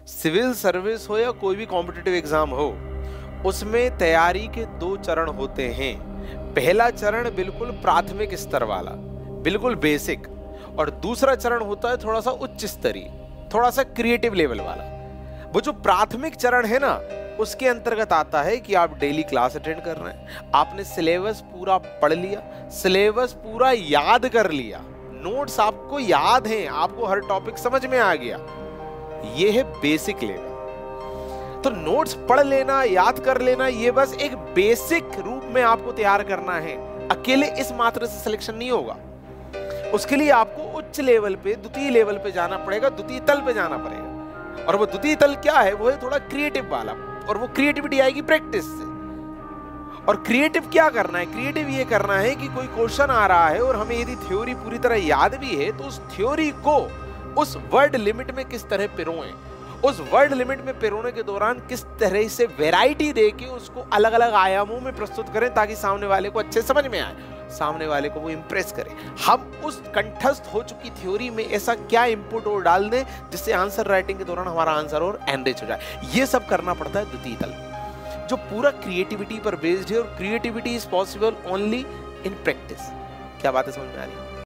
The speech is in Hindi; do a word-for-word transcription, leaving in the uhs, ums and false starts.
सिविल सर्विस हो या कोई भी कॉम्पिटिटिव एग्जाम हो, उसमें तैयारी के दो चरण होते हैं। पहला चरण बिल्कुल प्राथमिक स्तर वाला, बिल्कुल बेसिक, और दूसरा चरण होता है थोड़ा सा उच्च स्तरीय, थोड़ा सा क्रिएटिव लेवल वाला। वो जो प्राथमिक चरण है ना, उसके अंतर्गत आता है कि आप डेली क्लास अटेंड कर रहे हैं, आपने सिलेबस पूरा पढ़ लिया, सिलेबस पूरा याद कर लिया, नोट्स आपको याद हैं, आपको हर टॉपिक समझ में आ गया। ये है बेसिक लेवल। तो नोट्स पढ़ लेना, याद कर लेना, ये बस एक बेसिक रूप में आपको तैयार करना है। अकेले इस मात्र से सिलेक्शन नहीं होगा, उसके लिए आपको उच्च लेवल पे, द्वितीय लेवल पे जाना पड़ेगा, द्वितीय तल पे जाना पड़ेगा। और वो द्वितीय तल क्या है? वो है थोड़ा क्रिएटिव वाला, और वो क्रिएटिविटी आएगी प्रैक्टिस से। और क्रिएटिव क्या करना है? क्रिएटिव ये करना है कि कोई क्वेश्चन आ रहा है और हमें यदि थ्योरी पूरी तरह याद भी है, तो उस थ्योरी को उस वर्ड लिमिट में किस तरह पिरोएं, उस वर्ड लिमिट में पिरोने के दौरान किस तरह से वैरायटी देके उसको अलग अलग आयामों में प्रस्तुत करें, ताकि सामने वाले को अच्छे समझ में आए, सामने वाले को वो इंप्रेस करे। हम उस कंठस्थ हो चुकी थ्योरी में ऐसा क्या इनपुट और डाल दें जिससे आंसर राइटिंग के दौरान हमारा आंसर और एनरिच हो जाए। ये सब करना पड़ता है द्वितीय तल, जो पूरा क्रिएटिविटी पर बेस्ड है। और creativity is possible only in practice. क्या बात है, समझ में आ रही है?